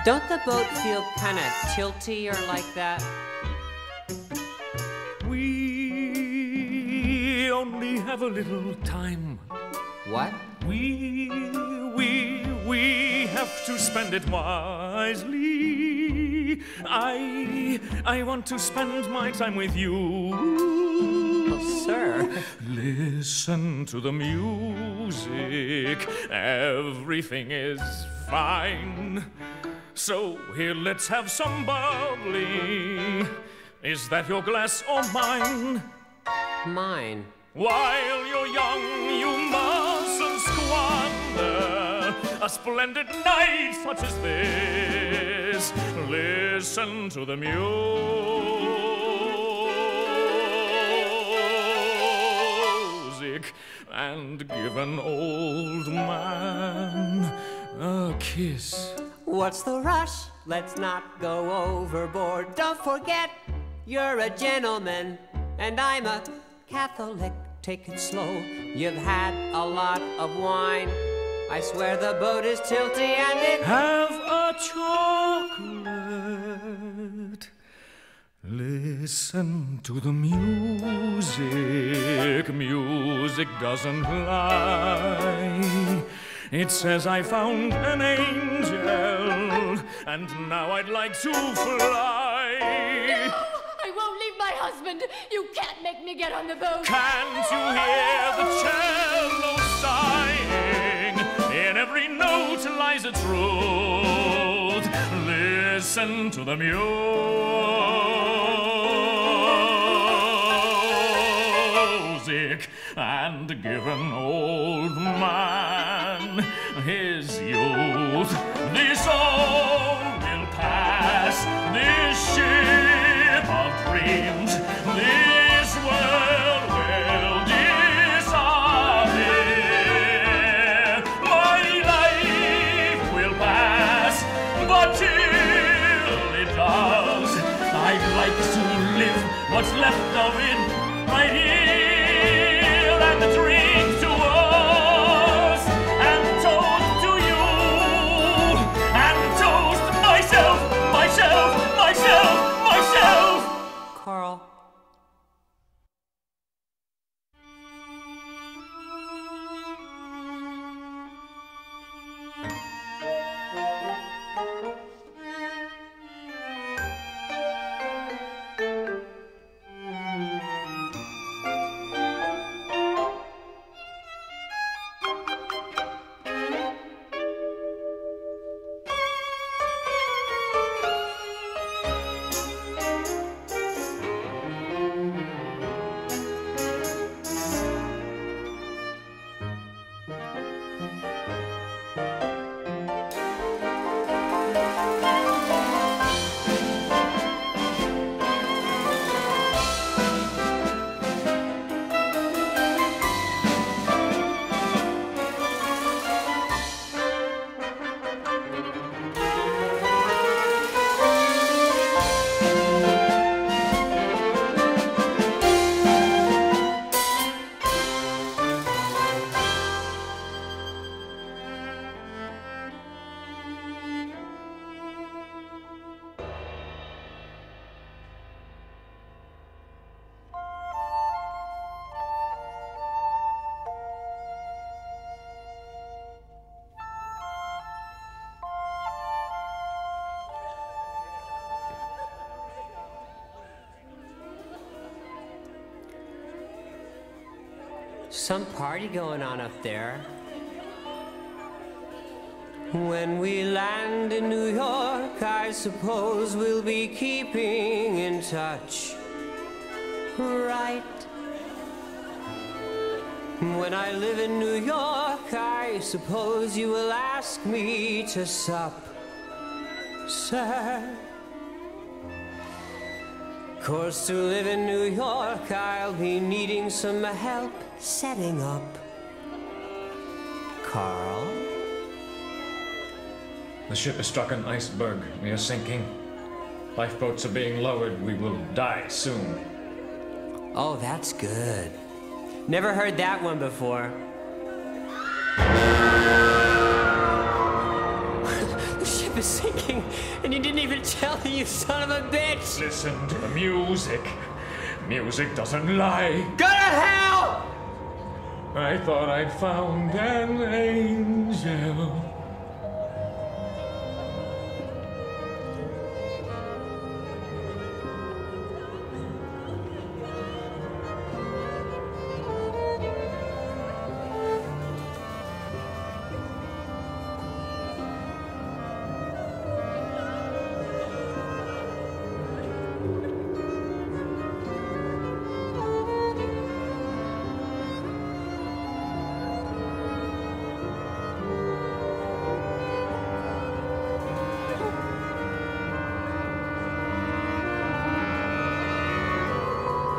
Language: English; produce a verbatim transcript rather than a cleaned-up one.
Don't the boat feel kind of tilty or like that? We only have a little time. What? We, we, we have to spend it wisely. I, I want to spend my time with you. Oh, sir. Listen to the music. Everything is fine. So here, let's have some bubbly. Is that your glass or mine? Mine. While you're young, you mustn't squander a splendid night such as this. Listen to the music and give an old man a kiss. What's the rush? Let's not go overboard. Don't forget, you're a gentleman and I'm a Catholic. Take it slow. You've had a lot of wine. I swear the boat is tilty and it... Have a chocolate. Listen to the music. Music doesn't lie. It says I found an angel, and now I'd like to fly. No! I won't leave my husband. You can't make me get on the boat. Can't you hear the cello sighing? In every note lies a truth. Listen to the music and give an old man his youth. This all will pass. This ship of dreams, this world will disappear. My life will pass, but till it does, I'd like to live what's left of it right here, and the dreams to us, and toast to you, and toast myself, myself, myself, myself. Carl. Some party going on up there. When we land in New York, I suppose we'll be keeping in touch, right? When I live in New York, I suppose you will ask me to sup, sir. Course to live in New York, I'll be needing some help setting up. Carl? The ship has struck an iceberg. We are sinking. Lifeboats are being lowered. We will die soon. Oh, that's good. Never heard that one before. The ship was sinking, and you didn't even tell me, you son of a bitch! Listen to the music. Music doesn't lie. Go to hell! I thought I'd found an angel.